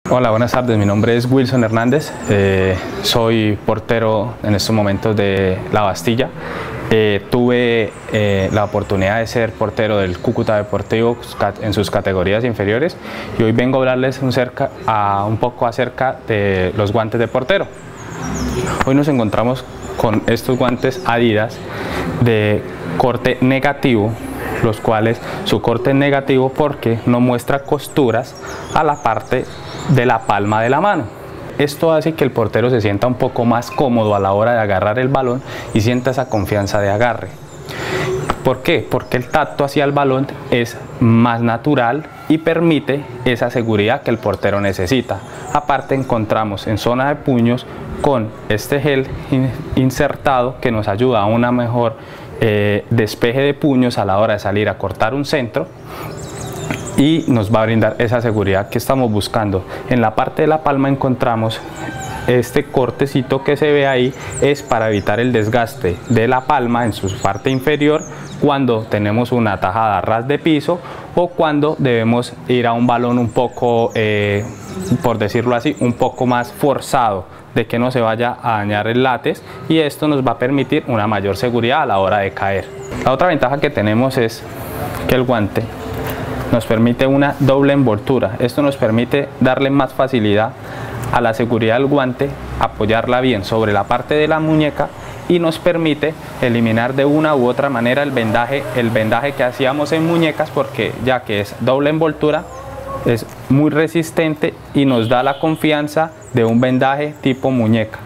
Hola, buenas tardes. Mi nombre es Wilson Hernández. Soy portero en estos momentos de La Bastilla. Tuve la oportunidad de ser portero del Cúcuta Deportivo en sus categorías inferiores y hoy vengo a hablarles un poco acerca de los guantes de portero. Hoy nos encontramos con estos guantes Adidas de corte negativo, los cuales su corte es negativo porque no muestra costuras a la parte de la palma de la mano. Esto hace que el portero se sienta un poco más cómodo a la hora de agarrar el balón y sienta esa confianza de agarre. ¿Por qué? Porque el tacto hacia el balón es más natural y permite esa seguridad que el portero necesita. Aparte encontramos en zona de puños con este gel insertado que nos ayuda a una mejor despeje de puños a la hora de salir a cortar un centro y nos va a brindar esa seguridad que estamos buscando. En la parte de la palma encontramos este cortecito que se ve ahí, es para evitar el desgaste de la palma en su parte inferior cuando tenemos una tajada a ras de piso o cuando debemos ir a un balón un poco, por decirlo así, un poco más forzado, de que no se vaya a dañar el látex, y esto nos va a permitir una mayor seguridad a la hora de caer. La otra ventaja que tenemos es que el guante nos permite una doble envoltura. Esto nos permite darle más facilidad a la seguridad del guante, apoyarla bien sobre la parte de la muñeca y nos permite eliminar de una u otra manera el vendaje que hacíamos en muñecas, porque ya que es doble envoltura es muy resistente y nos da la confianza de un vendaje tipo muñeca.